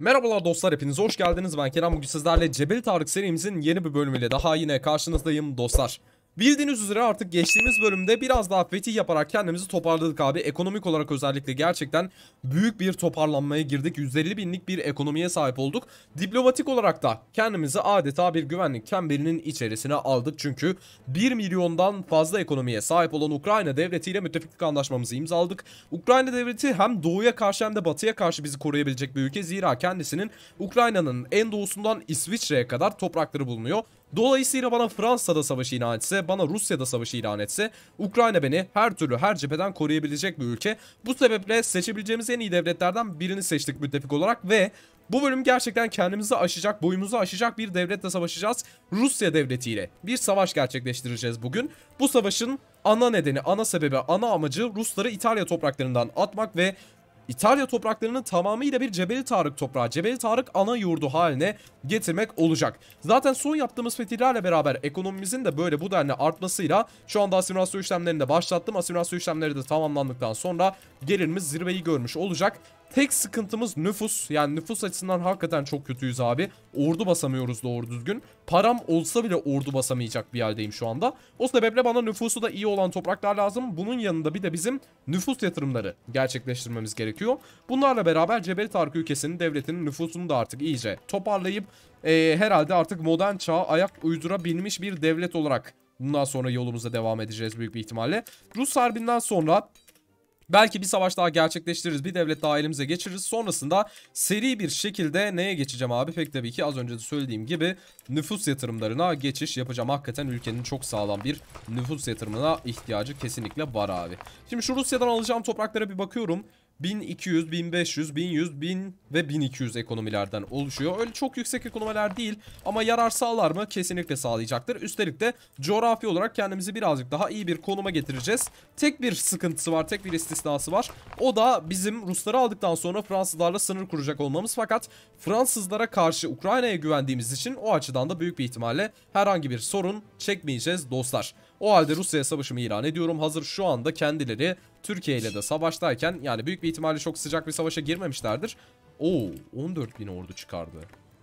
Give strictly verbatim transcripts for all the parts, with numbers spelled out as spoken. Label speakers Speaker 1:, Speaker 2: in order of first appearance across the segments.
Speaker 1: Merhabalar dostlar, hepiniz hoş geldiniz. Ben Kerem, bugün sizlerle Cebeli Tarık serimizin yeni bir bölümüyle daha yine karşınızdayım dostlar. Bildiğiniz üzere artık geçtiğimiz bölümde biraz daha fetih yaparak kendimizi toparladık abi. Ekonomik olarak özellikle gerçekten büyük bir toparlanmaya girdik. yüz elli binlik bir ekonomiye sahip olduk. Diplomatik olarak da kendimizi adeta bir güvenlik çemberinin içerisine aldık. Çünkü bir milyondan fazla ekonomiye sahip olan Ukrayna devletiyle müttefiklik anlaşmamızı imzaladık. Ukrayna devleti hem doğuya karşı hem de batıya karşı bizi koruyabilecek bir ülke. Zira kendisinin Ukrayna'nın en doğusundan İsviçre'ye kadar toprakları bulunuyor. Dolayısıyla bana Fransa'da savaşı ilan etse, bana Rusya'da savaşı ilan etse, Ukrayna beni her türlü her cepheden koruyabilecek bir ülke. Bu sebeple seçebileceğimiz en iyi devletlerden birini seçtik müttefik olarak ve bu bölüm gerçekten kendimizi aşacak, boyumuzu aşacak bir devletle savaşacağız. Rusya devletiyle bir savaş gerçekleştireceğiz bugün. Bu savaşın ana nedeni, ana sebebi, ana amacı Rusları İtalya topraklarından atmak ve İtalya topraklarının tamamıyla bir Cebeli Tarık toprağı, Cebeli Tarık ana yurdu haline getirmek olacak. Zaten son yaptığımız fetihlerle beraber ekonomimizin de böyle bu denli artmasıyla şu anda asimilasyon işlemlerini de başlattım. Asimilasyon işlemleri de tamamlandıktan sonra gelirimiz zirveyi görmüş olacak. Tek sıkıntımız nüfus. Yani nüfus açısından hakikaten çok kötüyüz abi. Ordu basamıyoruz doğru düzgün. Param olsa bile ordu basamayacak bir haldeyim şu anda. O sebeple bana nüfusu da iyi olan topraklar lazım. Bunun yanında bir de bizim nüfus yatırımları gerçekleştirmemiz gerekiyor. Bunlarla beraber Cebeli Tarık ülkesinin, devletinin nüfusunu da artık iyice toparlayıp e, herhalde artık modern çağa ayak uydurabilmiş bir devlet olarak bundan sonra yolumuza devam edeceğiz büyük bir ihtimalle. Rus Harbi'nden sonra belki bir savaş daha gerçekleştiririz. Bir devlet daha elimize geçiririz. Sonrasında seri bir şekilde neye geçeceğim abi? Pek tabii ki az önce de söylediğim gibi nüfus yatırımlarına geçiş yapacağım. Hakikaten ülkenin çok sağlam bir nüfus yatırımına ihtiyacı kesinlikle var abi. Şimdi şu Rusya'dan alacağım topraklara bir bakıyorum. bin iki yüz, bin beş yüz, bin yüz, bin ve bin iki yüz ekonomilerden oluşuyor. Öyle çok yüksek ekonomiler değil ama yarar sağlar mı? Kesinlikle sağlayacaktır. Üstelik de coğrafi olarak kendimizi birazcık daha iyi bir konuma getireceğiz. Tek bir sıkıntısı var, tek bir istisnası var. O da bizim Rusları aldıktan sonra Fransızlarla sınır kuracak olmamız. Fakat Fransızlara karşı Ukrayna'ya güvendiğimiz için o açıdan da büyük bir ihtimalle herhangi bir sorun çekmeyeceğiz dostlar. O halde Rusya'ya savaşımı ilan ediyorum. Hazır şu anda kendileri Türkiye ile de savaştayken, yani büyük bir ihtimalle çok sıcak bir savaşa girmemişlerdir. Oo, on dört bin ordu çıkardı.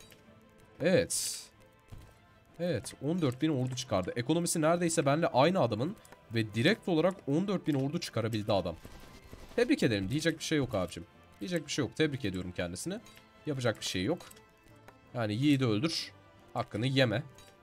Speaker 1: Evet. Evet, on dört bin ordu çıkardı. Ekonomisi neredeyse benimle aynı adamın ve direkt olarak on dört bin ordu çıkarabildi adam. Tebrik ederim. Diyecek bir şey yok abicim. Diyecek bir şey yok. Tebrik ediyorum kendisini. Yapacak bir şey yok. Yani yiğidi öldür. Hakkını yeme.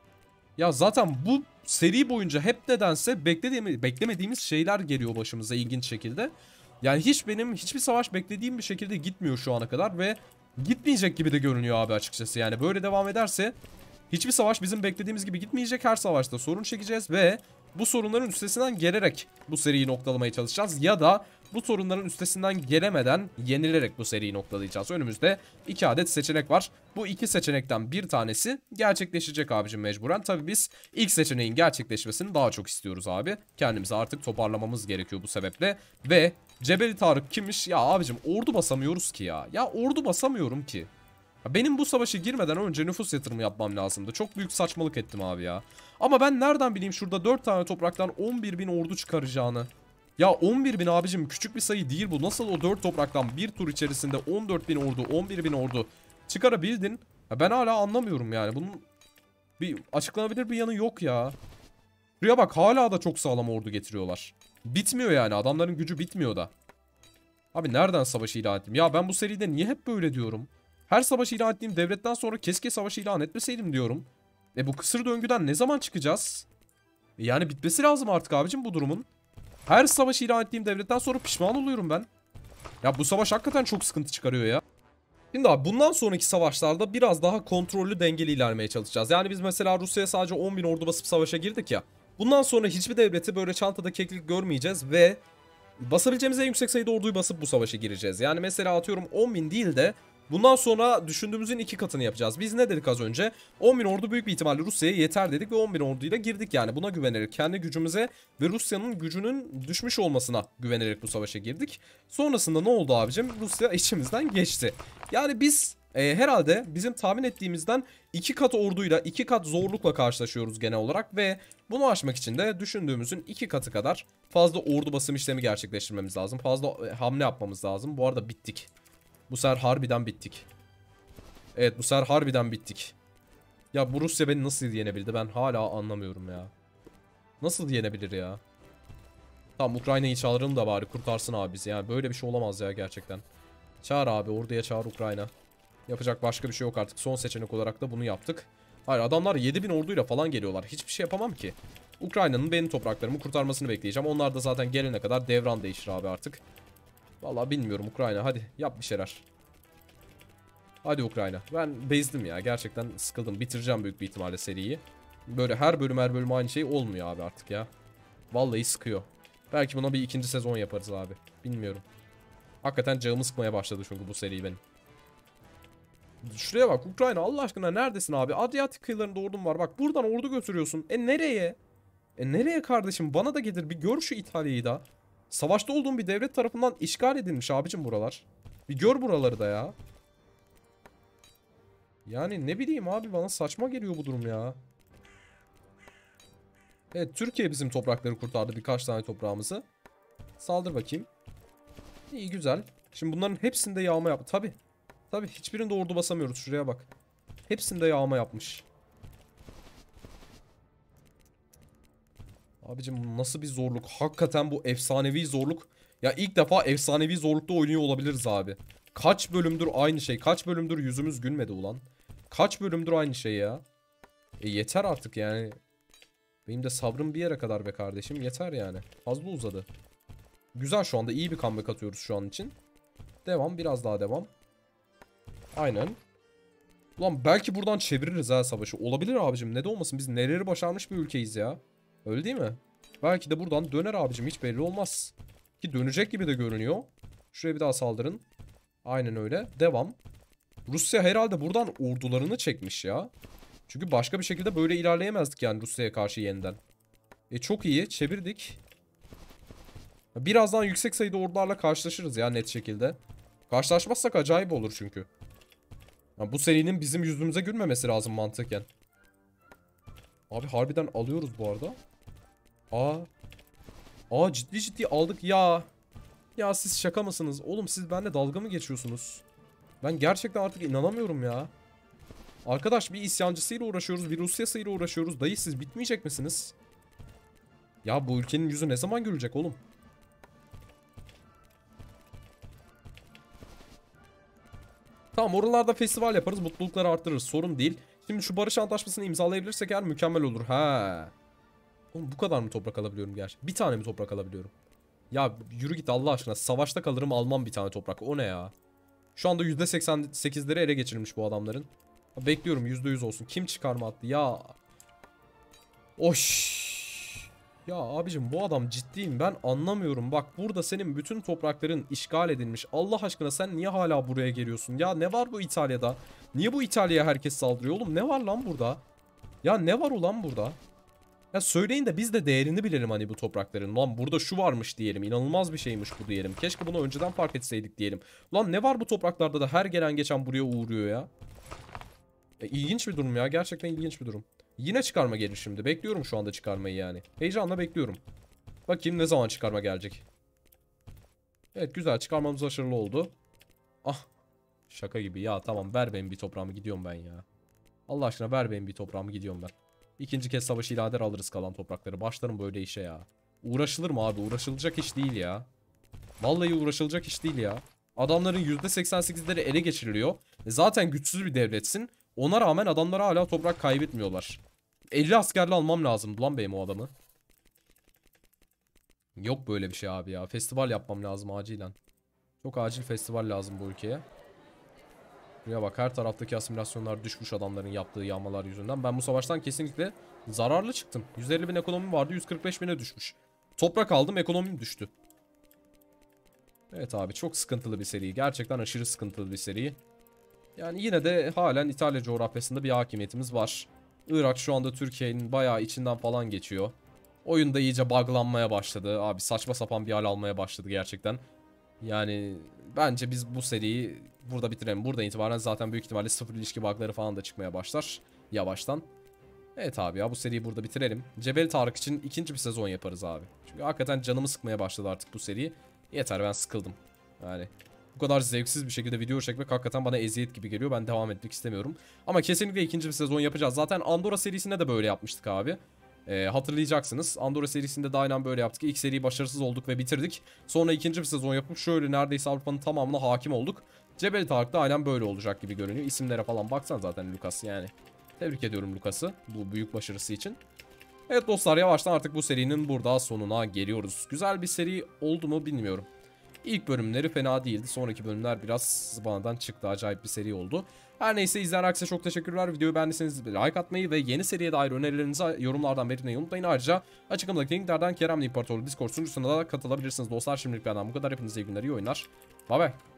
Speaker 1: Ya zaten bu seri boyunca hep nedense beklediğimiz, beklemediğimiz şeyler geliyor başımıza ilginç şekilde. Yani hiç benim hiçbir savaş beklediğim bir şekilde gitmiyor şu ana kadar ve gitmeyecek gibi de görünüyor abi açıkçası. Yani böyle devam ederse hiçbir savaş bizim beklediğimiz gibi gitmeyecek. Her savaşta sorun çekeceğiz ve bu sorunların üstesinden gelerek bu seriyi noktalamaya çalışacağız. Ya da bu sorunların üstesinden gelemeden yenilerek bu seriyi noktalayacağız. Önümüzde iki adet seçenek var. Bu iki seçenekten bir tanesi gerçekleşecek abicim mecburen. Tabii biz ilk seçeneğin gerçekleşmesini daha çok istiyoruz abi. Kendimizi artık toparlamamız gerekiyor bu sebeple. Ve Cebeli Tarık kimmiş? Ya abicim ordu basamıyoruz ki ya. Ya ordu basamıyorum ki. Benim bu savaşa girmeden önce nüfus yatırımı yapmam lazımdı. Çok büyük saçmalık ettim abi ya. Ama ben nereden bileyim şurada dört tane topraktan on bir bin ordu çıkaracağını. Ya on bir bin abicim küçük bir sayı değil bu. Nasıl o dört topraktan bir tur içerisinde on dört bin ordu, on bir bin ordu çıkarabildin? Ya ben hala anlamıyorum yani. Bunun bir açıklanabilir bir yanı yok ya. Buraya bak, hala da çok sağlam ordu getiriyorlar. Bitmiyor yani, adamların gücü bitmiyor da. Abi nereden savaşı ilan ettim? Ya ben bu seride niye hep böyle diyorum? Her savaş ilan ettiğim devletten sonra keşke savaşı ilan etmeseydim diyorum. E bu kısır döngüden ne zaman çıkacağız? E yani bitmesi lazım artık abicim bu durumun. Her savaş ilan ettiğim devletten sonra pişman oluyorum ben. Ya bu savaş hakikaten çok sıkıntı çıkarıyor ya. Şimdi abi bundan sonraki savaşlarda biraz daha kontrollü, dengeli ilerlemeye çalışacağız. Yani biz mesela Rusya'ya sadece on bin ordu basıp savaşa girdik ya. Bundan sonra hiçbir devleti böyle çantada keklik görmeyeceğiz ve basabileceğimiz en yüksek sayıda orduyu basıp bu savaşa gireceğiz. Yani mesela atıyorum on bin değil de bundan sonra düşündüğümüzün iki katını yapacağız. Biz ne dedik az önce? on bin ordu büyük bir ihtimalle Rusya'ya yeter dedik ve on bin orduyla girdik yani. Buna güvenerek, kendi gücümüze ve Rusya'nın gücünün düşmüş olmasına güvenerek bu savaşa girdik. Sonrasında ne oldu abicim? Rusya içimizden geçti. Yani biz e, herhalde bizim tahmin ettiğimizden iki kat orduyla, iki kat zorlukla karşılaşıyoruz genel olarak ve bunu aşmak için de düşündüğümüzün iki katı kadar fazla ordu basım işlemi gerçekleştirmemiz lazım. Fazla e, hamle yapmamız lazım. Bu arada bittik. Bu sefer harbiden bittik. Evet, bu sefer harbiden bittik. Ya bu Rusya beni nasıl yenebildi, ben hala anlamıyorum ya. Nasıl yenebilir ya? Tamam, Ukrayna'yı çağıralım da bari kurtarsın abi bizi. Yani böyle bir şey olamaz ya gerçekten. Çağır abi, orduya çağır Ukrayna. Yapacak başka bir şey yok artık. Son seçenek olarak da bunu yaptık. Hayır, adamlar yedi bin orduyla falan geliyorlar. Hiçbir şey yapamam ki. Ukrayna'nın benim topraklarımı kurtarmasını bekleyeceğim. Onlar da zaten gelene kadar devran değişir abi artık. Vallahi bilmiyorum Ukrayna, hadi yap bir şeyler. Hadi Ukrayna. Ben bezdim ya, gerçekten sıkıldım. Bitireceğim büyük bir ihtimalle seriyi. Böyle her bölüm her bölüm aynı şey olmuyor abi artık ya. Vallahi sıkıyor. Belki buna bir ikinci sezon yaparız abi. Bilmiyorum. Hakikaten canımı sıkmaya başladı çünkü bu seri benim. Şuraya bak Ukrayna, Allah aşkına neredesin abi? Adriyatik kıyılarında ordun var. Bak buradan ordu götürüyorsun. E nereye? E nereye kardeşim? Bana da gelir, bir gör şu İtalya'yı da. Savaşta olduğum bir devlet tarafından işgal edilmiş abicim buralar. Bir gör buraları da ya. Yani ne bileyim abi, bana saçma geliyor bu durum ya. Evet, Türkiye bizim toprakları kurtardı, birkaç tane toprağımızı. Saldır bakayım. İyi, güzel. Şimdi bunların hepsinde yağma yap. Tabi. Tabi, hiçbirinde ordu basamıyoruz, şuraya bak. Hepsinde yağma yapmış. Abicim nasıl bir zorluk. Hakikaten bu efsanevi zorluk. Ya ilk defa efsanevi zorlukta oynuyor olabiliriz abi. Kaç bölümdür aynı şey. Kaç bölümdür yüzümüz gülmedi ulan. Kaç bölümdür aynı şey ya. E yeter artık yani. Benim de sabrım bir yere kadar be kardeşim. Yeter yani. Fazla uzadı. Güzel, şu anda iyi bir comeback atıyoruz şu an için. Devam, biraz daha devam. Aynen. Ulan belki buradan çeviririz ha savaşı. Olabilir abicim, ne de olmasın. Biz neleri başarmış bir ülkeyiz ya. Öyle değil mi? Belki de buradan döner abicim, hiç belli olmaz. Ki dönecek gibi de görünüyor. Şuraya bir daha saldırın. Aynen öyle. Devam. Rusya herhalde buradan ordularını çekmiş ya. Çünkü başka bir şekilde böyle ilerleyemezdik yani Rusya'ya karşı yeniden. E çok iyi, çevirdik. Birazdan yüksek sayıda ordularla karşılaşırız ya, net şekilde. Karşılaşmazsak acayip olur çünkü. Ya bu serinin bizim yüzümüze gülmemesi lazım mantıken. Abi harbiden alıyoruz bu arada. Aa. Aa, ciddi ciddi aldık ya. Ya siz şaka mısınız? Oğlum siz benimle dalga mı geçiyorsunuz? Ben gerçekten artık inanamıyorum ya. Arkadaş, bir isyancısıyla uğraşıyoruz, bir Rusya'sıyla uğraşıyoruz. Dayı siz bitmeyecek misiniz? Ya bu ülkenin yüzü ne zaman gülecek oğlum? Tamam, oralarda festival yaparız, mutlulukları arttırırız, sorun değil. Şimdi şu barış antlaşmasını imzalayabilirsek eğer mükemmel olur. Ha. Oğlum bu kadar mı toprak alabiliyorum gerçi? Bir tane mi toprak alabiliyorum? Ya yürü git Allah aşkına. Savaşta kalırım, almam bir tane toprak. O ne ya? Şu anda yüzde seksen sekizleri ele geçirilmiş bu adamların. Bekliyorum yüzde yüz olsun. Kim çıkarma attı ya? Oş. Ya abicim bu adam ciddiyim, ben anlamıyorum. Bak burada senin bütün toprakların işgal edilmiş. Allah aşkına sen niye hala buraya geliyorsun? Ya ne var bu İtalya'da? Niye bu İtalya'ya herkes saldırıyor oğlum? Ne var lan burada? Ya ne var ulan burada? Ya söyleyin de biz de değerini bilelim hani bu toprakların. Lan burada şu varmış diyelim. İnanılmaz bir şeymiş bu diyelim. Keşke bunu önceden fark etseydik diyelim. Lan ne var bu topraklarda da her gelen geçen buraya uğruyor ya. E, ilginç bir durum ya. Gerçekten ilginç bir durum. Yine çıkarma gelir şimdi. Bekliyorum şu anda çıkarmayı yani. Heyecanla bekliyorum. Bakayım ne zaman çıkarma gelecek. Evet, güzel, çıkarmamız başarılı oldu. Ah. Şaka gibi ya, tamam ver benim bir toprağımı, gidiyorum ben ya. Allah aşkına ver benim bir toprağımı, gidiyorum ben. İkinci kez savaşı ilan eder, alırız kalan toprakları. Başlarım böyle işe ya. Uğraşılır mı abi? Uğraşılacak iş değil ya. Vallahi uğraşılacak iş değil ya. Adamların yüzde seksen sekizleri ele geçiriliyor. E zaten güçsüz bir devletsin. Ona rağmen adamlar hala toprak kaybetmiyorlar. elli askerle almam lazım lan benim o adamı. Yok böyle bir şey abi ya. Festival yapmam lazım acilen. Çok acil festival lazım bu ülkeye. Ya bak, her taraftaki asimilasyonlar düşmüş adamların yaptığı yağmalar yüzünden. Ben bu savaştan kesinlikle zararlı çıktım. yüz elli bin ekonomim vardı, yüz kırk beş bine düşmüş. Toprak aldım, ekonomim düştü. Evet abi, çok sıkıntılı bir seri. Gerçekten aşırı sıkıntılı bir seri. Yani yine de halen İtalya coğrafyasında bir hakimiyetimiz var. Irak şu anda Türkiye'nin bayağı içinden falan geçiyor. Oyunda iyice buglanmaya başladı. Abi saçma sapan bir hal almaya başladı gerçekten. Yani bence biz bu seriyi burada bitirelim. Burada itibaren zaten büyük ihtimalle sıfır ilişki bugları falan da çıkmaya başlar. Yavaştan. Evet abi ya, bu seriyi burada bitirelim. Cebel Tarık için ikinci bir sezon yaparız abi. Çünkü hakikaten canımı sıkmaya başladı artık bu seri. Yeter, ben sıkıldım. Yani Bu kadar zevksiz bir şekilde video çekmek hakikaten bana eziyet gibi geliyor. Ben devam etmek istemiyorum. Ama kesinlikle ikinci bir sezon yapacağız. Zaten Andorra serisinde de böyle yapmıştık abi. Ee, hatırlayacaksınız. Andorra serisinde de aynen böyle yaptık. İlk seri başarısız olduk ve bitirdik. Sonra ikinci bir sezon yapıp şöyle neredeyse Avrupa'nın tamamına hakim olduk. Cebel Tarık'ta aynen böyle olacak gibi görünüyor. İsimlere falan baksan zaten Lucas yani. Tebrik ediyorum Lucas'ı bu büyük başarısı için. Evet dostlar, yavaştan artık bu serinin burada sonuna geliyoruz. Güzel bir seri oldu mu bilmiyorum. İlk bölümleri fena değildi. Sonraki bölümler biraz zıvanadan çıktı. Acayip bir seri oldu. Her neyse, izleyen herkese çok teşekkürler. Videoyu beğendiyseniz like atmayı ve yeni seriye dair önerilerinizi yorumlardan belirtmeyi unutmayın. Ayrıca açıklamadaki linklerden Kerem'le İmparatorluğu Discord sunucusuna da katılabilirsiniz dostlar. Şimdilik benden bu kadar. Hepinize iyi günler, iyi oyunlar. Bye bye.